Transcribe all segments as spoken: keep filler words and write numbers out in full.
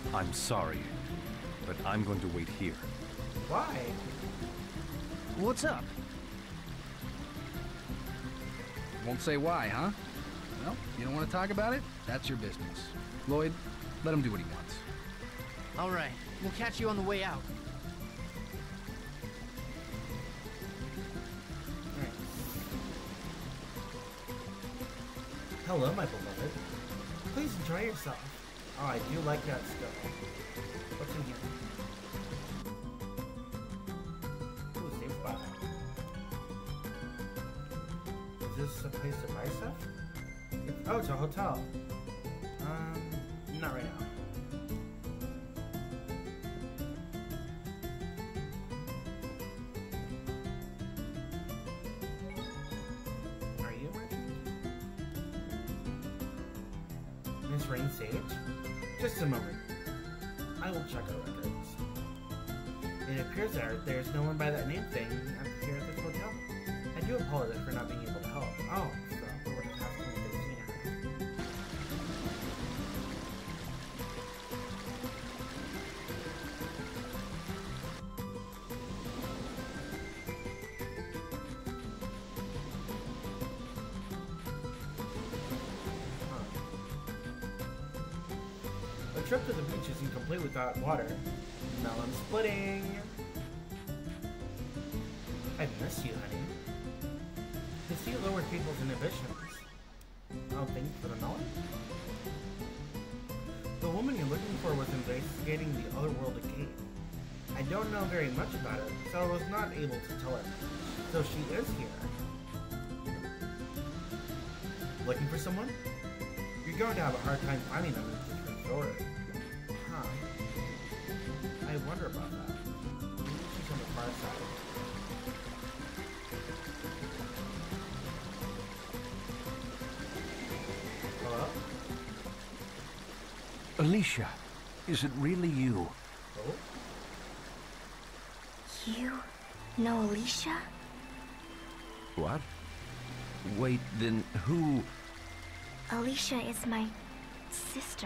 I'm sorry, but I'm going to wait here. Why? What's up? Won't say why, huh? Well, you don't want to talk about it? That's your business. Lloyd, let him do what he wants. All right, we'll catch you on the way out. Hello, my beloved. Please enjoy yourself. Oh, I do like that stuff. What's in here? Ooh, safe spot. Is this a place to buy stuff? It's, oh, it's a hotel. Um, not right now. Are you a merchant? Miss Rain Sage? Just a moment. I will check our records. It appears that there's no one by that name thing up here at this hotel. I do apologize for not being able to help. Oh, so we were just asking if they've seen her. A trip to the beach is incomplete without water. Melon splitting. I miss you, honey. The sea lowers people's inhibitions. Oh, thank you for the melon. The woman you're looking for was investigating the Otherworld Gate. I don't know very much about it, so I was not able to tell her. So she is here. Looking for someone? You're going to have a hard time finding them if it's restored. Huh. I wonder about that. Maybe she's on the far side. Hello? Alicia, is it really you? Oh? You know Alicia? What? Wait, then who... Alicia is my sister.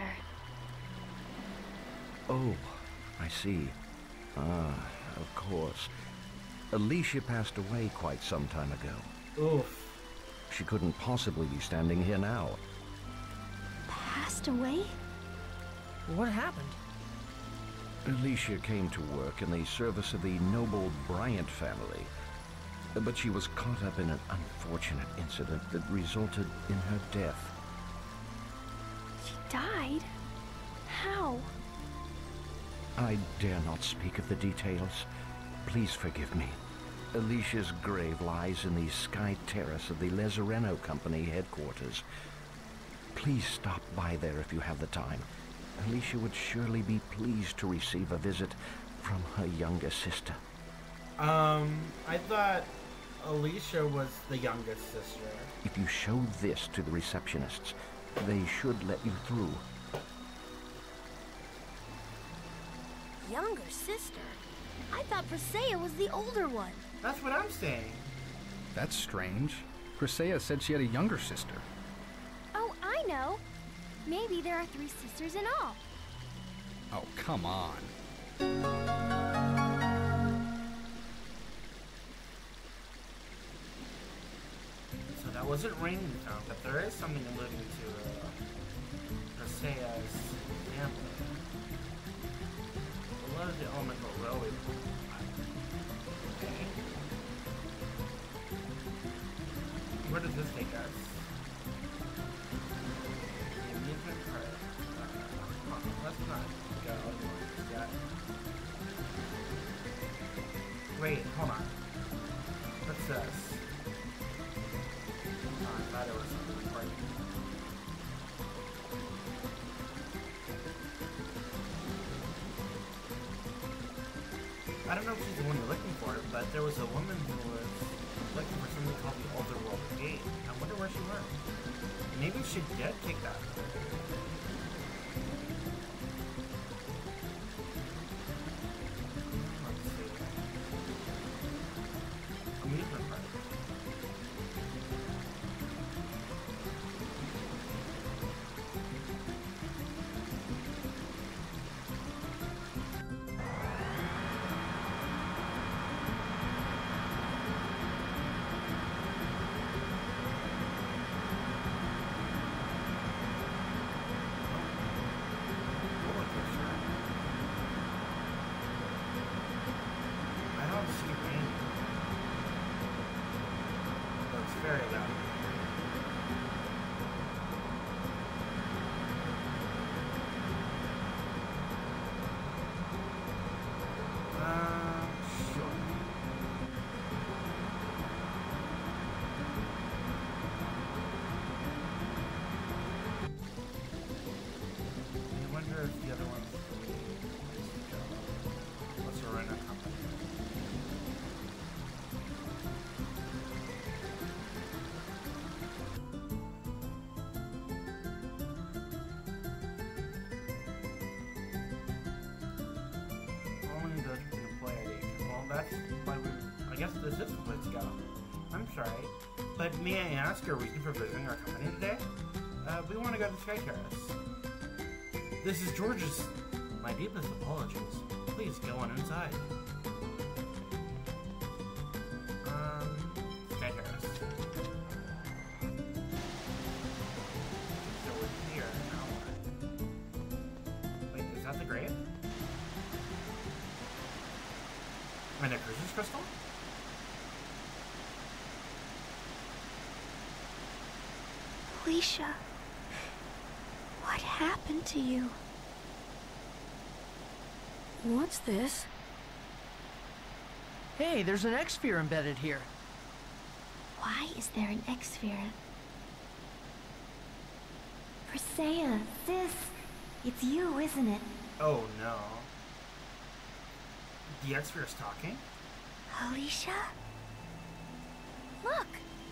Oh, I see. Ah, of course. Alicia passed away quite some time ago. Oof. She couldn't possibly be standing here now. Passed away? What happened? Alicia came to work in the service of the noble Bryant family, but she was caught up in an unfortunate incident that resulted in her death. She died? How? I dare not speak of the details. Please forgive me. Alicia's grave lies in the Sky Terrace of the Lazzareno Company headquarters. Please stop by there if you have the time. Alicia would surely be pleased to receive a visit from her younger sister. Um, I thought Alicia was the youngest sister. If you show this to the receptionists, they should let you through. Younger sister? I thought Presea was the older one. That's what I'm saying. That's strange. Presea said she had a younger sister. Oh, I know. Maybe there are three sisters in all. Oh, come on. So that wasn't rain we found, but there is something alluding to uh, Presea's family. Below the elemental railway. Okay. Where does this take us? The amusement park. Uh, let's not go yet. Wait, hold on. What's this? Oh, I thought it was something important. I don't know if she's the one you're looking for, but there was a woman who was looking for something called the Otherworld Gate. I wonder where she went. Maybe she did take that. Let's see. Amusement park. very loud. Uh, sure. I wonder if the other one's what's the Rhino company? Only those with an employee I D. Well, that's why we. I guess this is the place to go. I'm sorry, but may I ask your reason for visiting our company today? Uh, we want to go to Sky Terrace. This is George's. My deepest apologies. Please go on inside. Um, Sky Terrace. So we're here now. Wait, is that the grave? And a Crucis crystal? Alicia, what happened to you? What's this? Hey, there's an X-Sphere embedded here. Why is there an X-Sphere? Persea, sis, it's you, isn't it? Oh no. The X-Sphere is talking? Alicia? Look!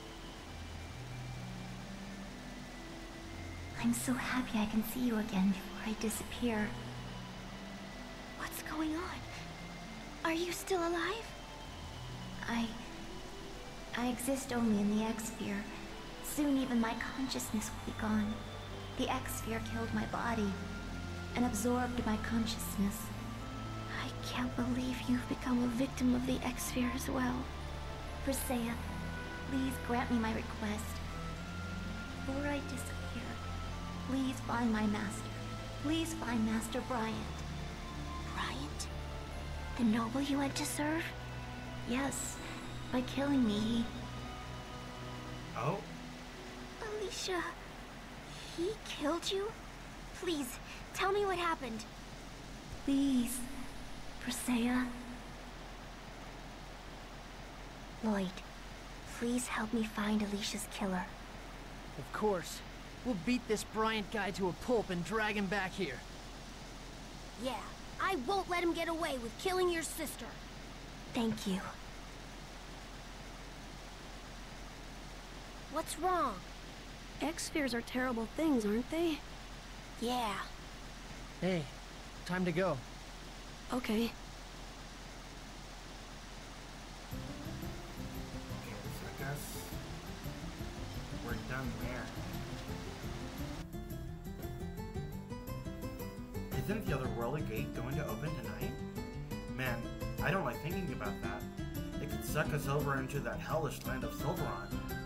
I'm so happy I can see you again before I disappear. What's going on? Are you still alive? I... I exist only in the X-Sphere. Soon even my consciousness will be gone. The X-Sphere killed my body and absorbed my consciousness. I can't believe you've become a victim of the X-Sphere as well. Persea, please grant me my request. Before I disappear, please find my master. Please find Master Bryant. Bryant? The noble you went to serve? Yes, by killing me, he... Oh? Alicia, he killed you? Please, tell me what happened. Please, Persea. Lloyd, please help me find Alicia's killer. Of course. We'll beat this Bryant guy to a pulp and drag him back here. Yeah, I won't let him get away with killing your sister. Thank you. What's wrong? X-Spheres are terrible things, aren't they? Yeah. Hey, time to go. Okay. Okay, so I guess we're done there. Isn't the otherworldly gate going to open tonight? Man, I don't like thinking about that. It could suck us over into that hellish land of Silveron.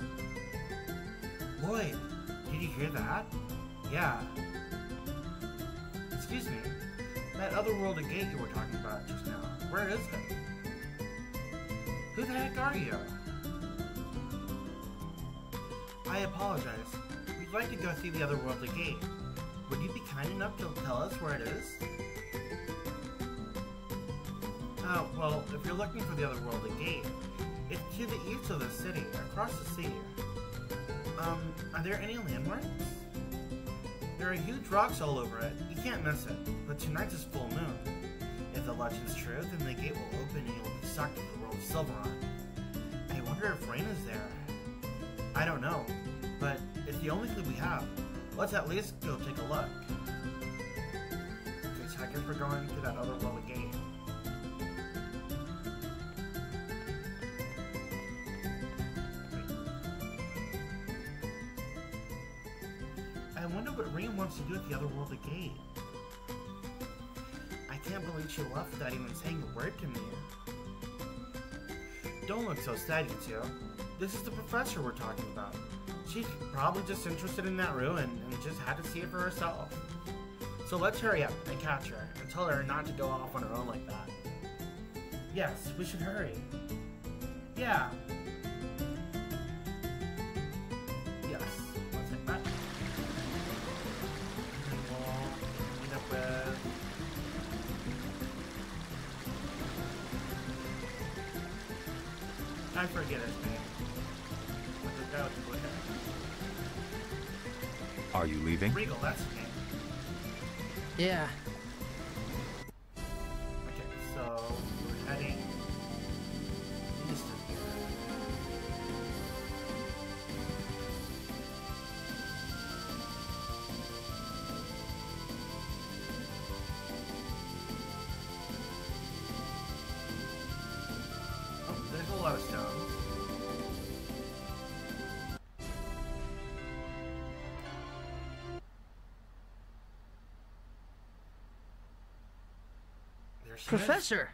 Lloyd, did you hear that? Yeah. Excuse me. That otherworldly gate you were talking about just now, where is it? Who the heck are you? I apologize. We'd like to go see the otherworldly gate. Would you be kind enough to tell us where it is? Oh, well, if you're looking for the otherworldly gate, it's to the east of the city, across the sea. Um, are there any landmarks? There are huge rocks all over it. You can't miss it. But tonight's is full moon. If the legend's true, then the gate will open and you'll be sucked into the world of Silveron. I wonder if Rain is there. I don't know, but it's the only clue we have. Let's at least go take a look. Okay, so I guess we're going to that otherworldly gate. I wonder what Rain wants to do at the otherworldly gate. I can't believe she left without even saying a word to me. Don't look so sad, you two. This is the professor we're talking about. She's probably just interested in that ruin and just had to see it for herself. So let's hurry up and catch her and tell her not to go off on her own like that. Yes, we should hurry. Yeah. I forget his name. What's the guy with the blue hair? Are you leaving? Regal, that's his name. Yeah. Okay, so we're heading east of here. Oh, there's a lot of stones. There she is. Professor!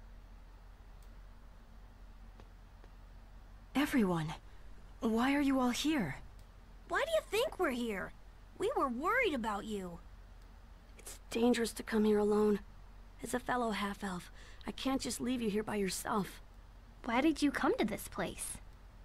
Everyone, why are you all here? Why do you think we're here? We were worried about you. It's dangerous to come here alone. As a fellow half-elf, I can't just leave you here by yourself. Why did you come to this place?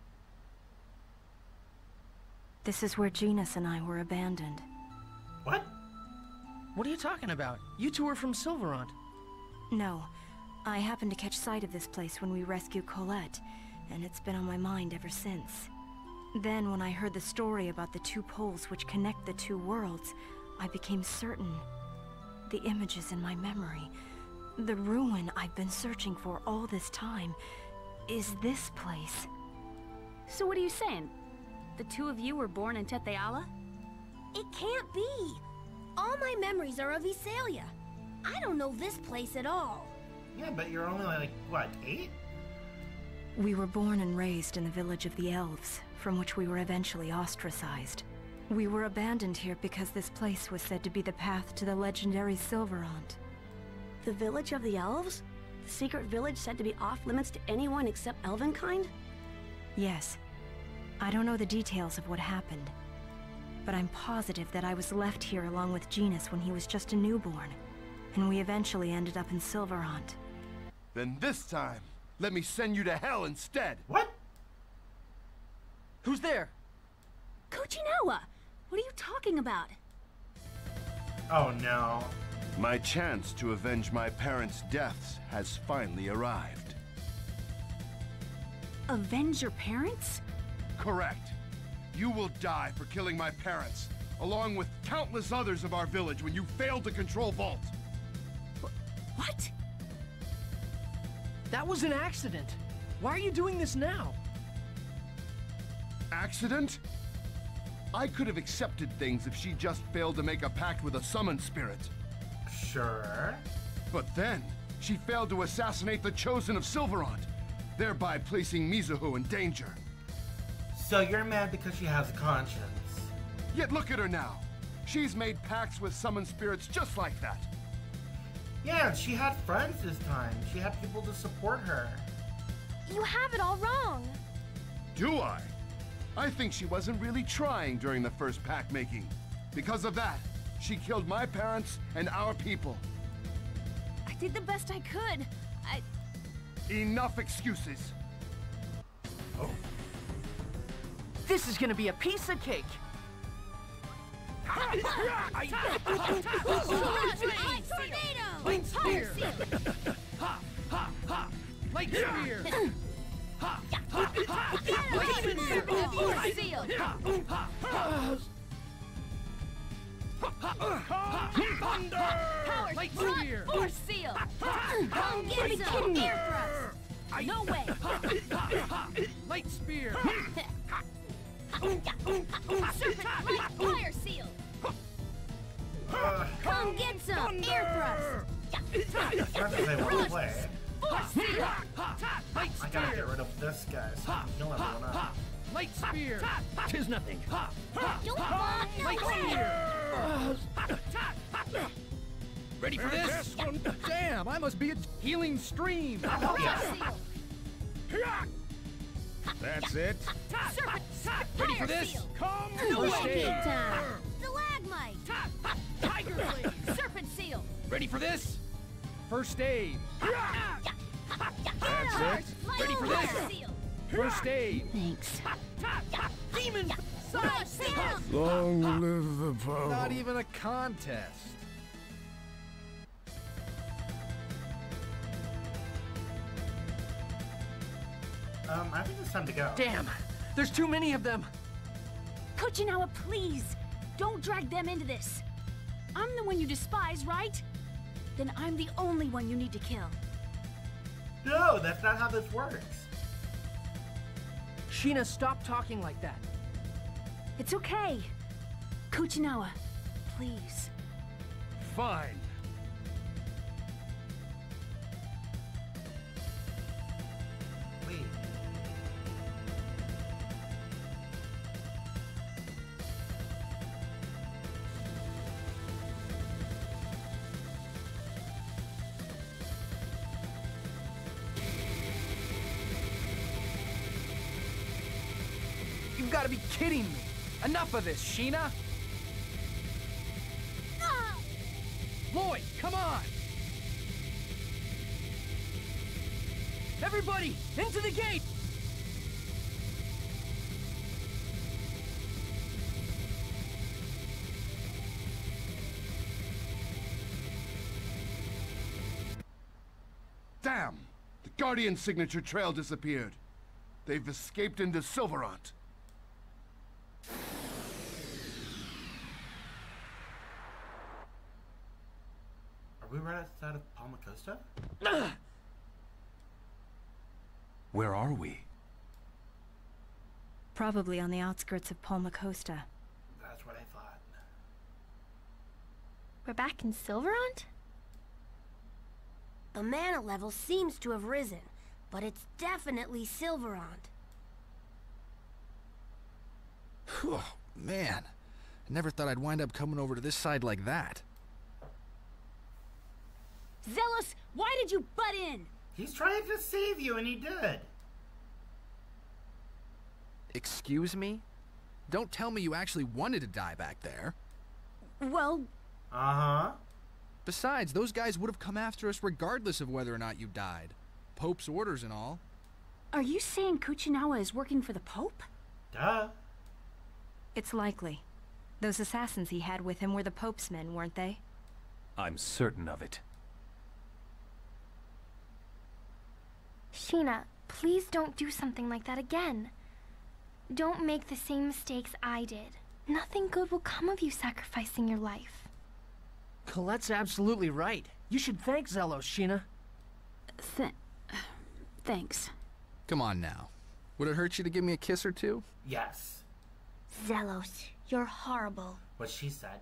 This is where Genus and I were abandoned. What? What are you talking about? You two are from Silverant. No, I happened to catch sight of this place when we rescued Colette, and it's been on my mind ever since. Then, when I heard the story about the two poles which connect the two worlds, I became certain. The images in my memory, the ruin I've been searching for all this time, is this place. So what are you saying? The two of you were born in Tethe'alla? It can't be. All my memories are of Iselia. I don't know this place at all. Yeah, but you're only like, what, eight? We were born and raised in the village of the Elves, from which we were eventually ostracized. We were abandoned here because this place was said to be the path to the legendary Silverant. The village of the elves? The secret village said to be off-limits to anyone except Elvenkind? Yes. I don't know the details of what happened, but I'm positive that I was left here along with Genus when he was just a newborn, and we eventually ended up in Silverant. Then this time, let me send you to hell instead. What? Who's there? Kuchinawa! What are you talking about? Oh no. My chance to avenge my parents' deaths has finally arrived. Avenge your parents? Correct. You will die for killing my parents, along with countless others of our village when you failed to control Vault. What? That was an accident. Why are you doing this now? Accident? I could have accepted things if she just failed to make a pact with a summon spirit. Sure. But then, she failed to assassinate the Chosen of Silverant, thereby placing Mizuho in danger. So you're mad because she has a conscience. Yet look at her now. She's made pacts with summon spirits just like that. Yeah, she had friends this time. She had people to support her. You have it all wrong. Do I? I think she wasn't really trying during the first pact making. Because of that, she killed my parents and our people. I did the best I could. I... Enough excuses. Oh. This is gonna be a piece of cake. Light spear! Ha! Ha! Ha! Light spear! Ha! Ha! Ha! Light spear! Force seal! Ha! Ha! Ha! Thunder! Power Light strike! spear! Force seal! Come get some air thrust! No way! Light spear! Serpent light fire seal! Come get some air thrust! As much as I want to play, Force seal! Light I gotta get spear! rid of this guy so I can kill everyone else. Light spear! Tis nothing. Don't fall! No Light way! spear! Ready for this? Damn, I must be a healing stream. Oh, yeah. Seal! That's it. Serpent Ready fire for this? seal! Come First away. aid time! Stalagmite! Tiger blade. Serpent seal! Ready for this? First aid. That's it. Ready for Fire this? seal! First aid. Thanks. Demon. Fire seal! Long live the power. Not even a contest. Um, I think it's time to go. Damn! There's too many of them! Kuchinawa, please! Don't drag them into this! I'm the one you despise, right? Then I'm the only one you need to kill. No, that's not how this works. Sheena, stop talking like that. It's okay. Kuchinawa, please. Fine. Wait. You've got to be kidding me! Enough of this, Sheena! Ah! Lloyd, come on! Everybody, into the gate! Damn! The Guardian signature trail disappeared. They've escaped into Silverant. Are we right outside of Palma Costa? Where are we? Probably on the outskirts of Palma Costa. That's what I thought. We're back in Silverant? The mana level seems to have risen, but it's definitely Silverant. Oh, man. I never thought I'd wind up coming over to this side like that. Zealous, why did you butt in? He's trying to save you, and he did. Excuse me? Don't tell me you actually wanted to die back there. Well... Uh-huh. Besides, those guys would have come after us regardless of whether or not you died. Pope's orders and all. Are you saying Kuchinawa is working for the Pope? Duh. It's likely. Those assassins he had with him were the Pope's men, weren't they? I'm certain of it. Sheena, please don't do something like that again. Don't make the same mistakes I did. Nothing good will come of you sacrificing your life. Colette's absolutely right. You should thank Zelos, Sheena. Th thanks. Come on now. Would it hurt you to give me a kiss or two? Yes. Zelos, you're horrible. What she said.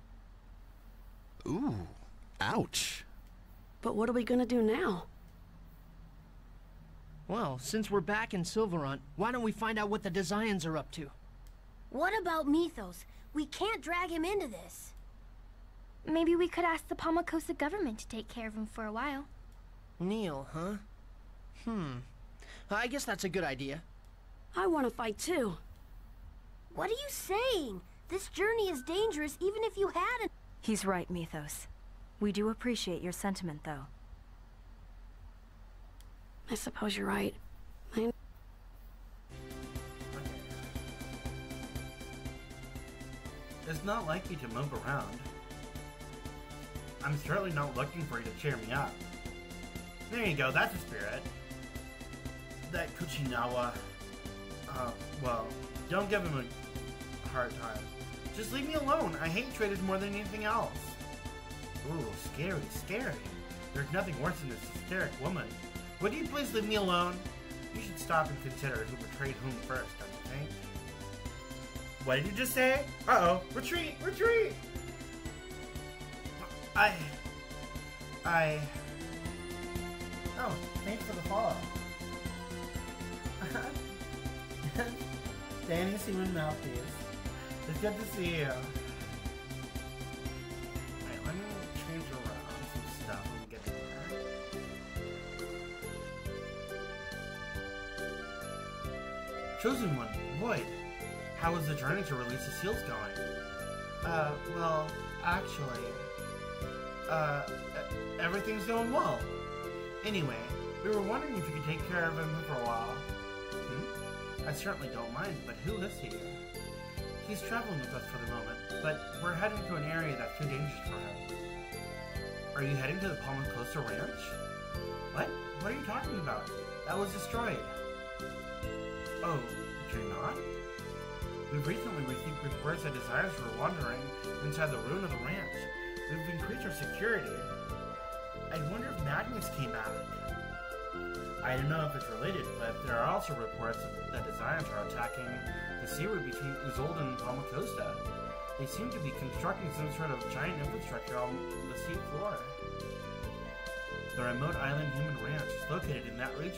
Ooh. Ouch. But what are we gonna do now? Well, since we're back in Silverant, why don't we find out what the Desians are up to? What about Mythos? We can't drag him into this. Maybe we could ask the Palma Costa government to take care of him for a while. Neil, huh? Hmm. I guess that's a good idea. I want to fight too. What are you saying? This journey is dangerous even if you hadn't. He's right, Mythos. We do appreciate your sentiment, though. I suppose you're right. I... It's not like you to move around. I'm certainly not looking for you to cheer me up. There you go, that's a spirit. That Kuchinawa... Uh, well, don't give him a hard time. Just leave me alone. I hate traitors more than anything else. Ooh, scary, scary. There's nothing worse than this hysteric woman. Would you please leave me alone? You should stop and consider who betrayed whom first, don't you think? What did you just say? Uh-oh. Retreat! Retreat! I... I... Oh, thanks for the follow. Danny's human mouthpiece. It's good to see you. Wait, let me change around some stuff when we get there. Chosen one, Lloyd. How is the journey to release the seals going? Uh, well, actually, uh, everything's going well. Anyway, we were wondering if you could take care of him for a while. Hmm? I certainly don't mind, but who is he? He's traveling with us for the moment, but we're heading to an area that's too dangerous for him. Are you heading to the Palma Costa Ranch? What? What are you talking about? That was destroyed. Oh, you're not? We've recently received reports that designers were wandering inside the ruin of the ranch. We've increased our security. I wonder if Magnus came back. I don't know if it's related, but there are also reports that designers are attacking the seaweed between Isolde and Palmacosta. They seem to be constructing some sort of giant infrastructure on the sea floor. The remote island human ranch is located in that region.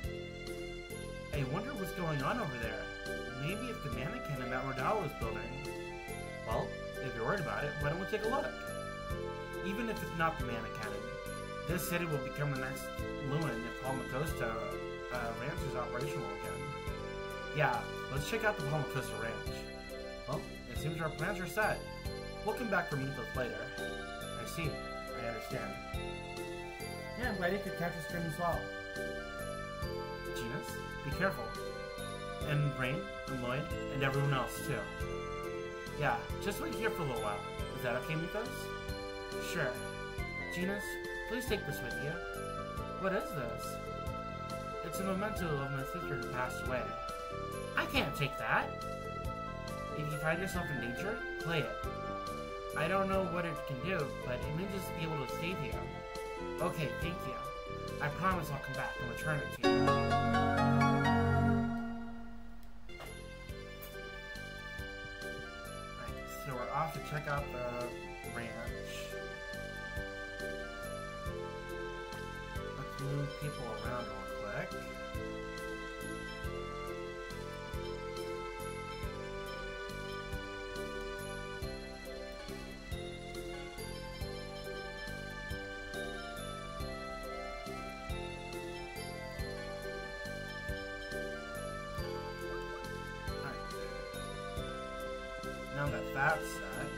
I wonder what's going on over there. Maybe it's the mannequin that Rodao is building. Well, if you're worried about it, why don't we take a look? Even if it's not the mannequin, this city will become the next Lewin if Palmacosta uh, Ranch is operational again. Yeah, let's check out the Palmacosta Ranch. Well, it seems our plans are set. We'll come back for Mythos later. I see. I understand. Yeah, I'm glad you could catch a stream as well. Genus, be careful. And Rain, and Lloyd, and everyone else, too. Yeah, just wait here for a little while. Is that okay, Mythos? Sure. Genus, please take this with you. What is this? It's a memento of my sister who passed away. I can't take that! If you find yourself in danger, play it. I don't know what it can do, but it may just be able to save you. Okay, thank you. I promise I'll come back and return it to you. Right, so we're off to check out the ranch. Let's move people around real quick. Now that that's set.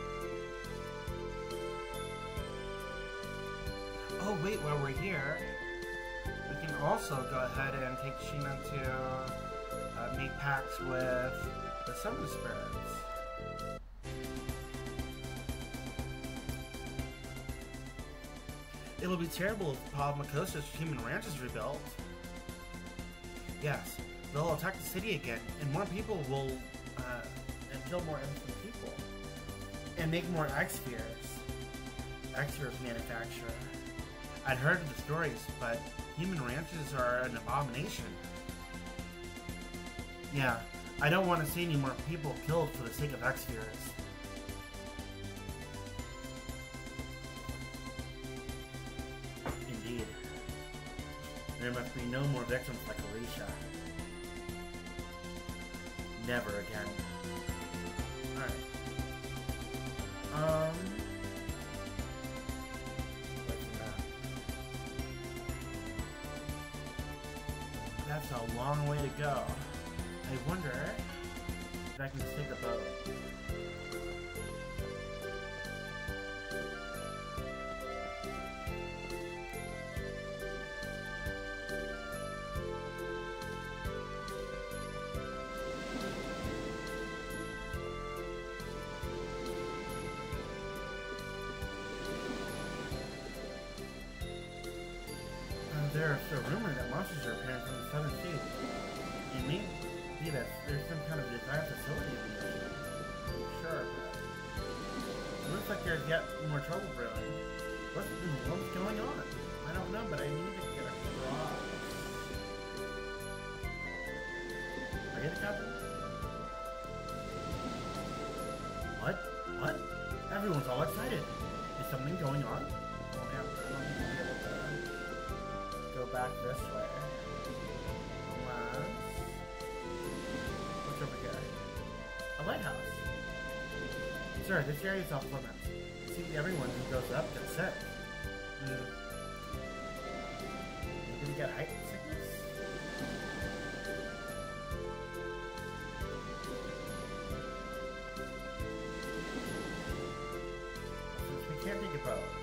Oh wait, while we're here, we can also go ahead and take Sheena to uh, make pacts with the Summon Spirits. It'll be terrible if Palmacosta's human ranch is rebuilt. Yes, they'll attack the city again, and more people will uh, and kill more innocent people. And make more X-Spheres. X-Spheres manufacturer. I'd heard of the stories, but human ranches are an abomination. Yeah, I don't want to see any more people killed for the sake of X-Spheres. Indeed. There must be no more victims like Alicia. Never again. Alright. Um... What's that? That's a long way to go. I wonder if I can just take a boat. There's a rumor that monsters are appearing from the southern sea. It may be that there's some kind of design facility in the ocean. I'm sure, but it looks like there's yet more trouble brewing. What's, what's going on? I don't know, but I need to get across. Are you the captain? What? What? Everyone's all excited. Is something going on? Oh man, I don't think I'll be able to go back this way. Unless... What's over here? A lighthouse. Sir, this area is off limits. It seems everyone who goes up gets sick. Hmm. Maybe we get height sickness? Since we can't take a boat,